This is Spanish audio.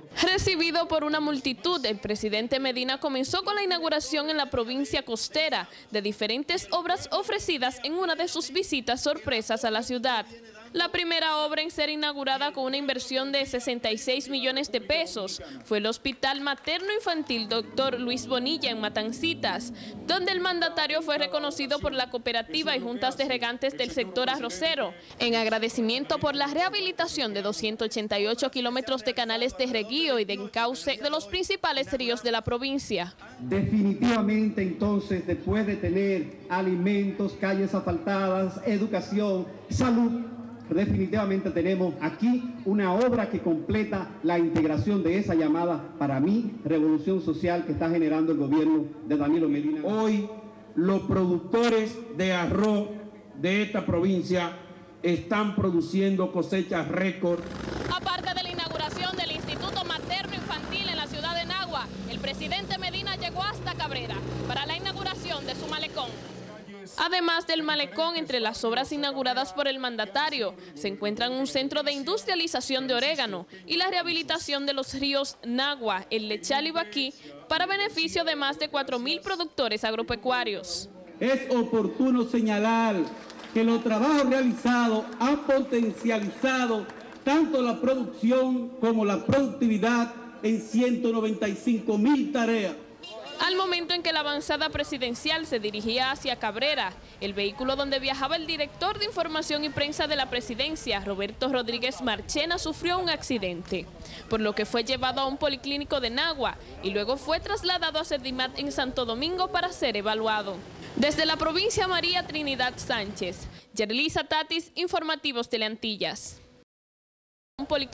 Recibido por una multitud, el presidente Medina comenzó con la inauguración en la provincia costera de diferentes obras ofrecidas en una de sus visitas sorpresas a la ciudad. La primera obra en ser inaugurada con una inversión de 66 millones de pesos fue el Hospital Materno Infantil Dr. Luis Bonilla en Matancitas, donde el mandatario fue reconocido por la cooperativa y juntas de regantes del sector arrocero, en agradecimiento por la rehabilitación de 288 kilómetros de canales de reguío y de encauce de los principales ríos de la provincia. Definitivamente entonces, después de tener alimentos, calles asfaltadas, educación, salud, definitivamente tenemos aquí una obra que completa la integración de esa llamada, para mí, revolución social que está generando el gobierno de Danilo Medina. Hoy los productores de arroz de esta provincia están produciendo cosechas récord. Aparte de la inauguración del Instituto Materno Infantil en la ciudad de Nagua, el presidente Medina llegó hasta Cabrera para la inauguración de su malecón. Además del malecón, entre las obras inauguradas por el mandatario, se encuentran un centro de industrialización de orégano y la rehabilitación de los ríos Nagua, El Lechal y Baquí, para beneficio de más de 4.000 productores agropecuarios. Es oportuno señalar que los trabajos realizados han potencializado tanto la producción como la productividad en 195.000 tareas. Al momento en que la avanzada presidencial se dirigía hacia Cabrera, el vehículo donde viajaba el director de Información y Prensa de la presidencia, Roberto Rodríguez Marchena, sufrió un accidente, por lo que fue llevado a un policlínico de Nagua y luego fue trasladado a Sedimat en Santo Domingo para ser evaluado. Desde la provincia, María Trinidad Sánchez, Yerlisa Tatis, Informativos Teleantillas.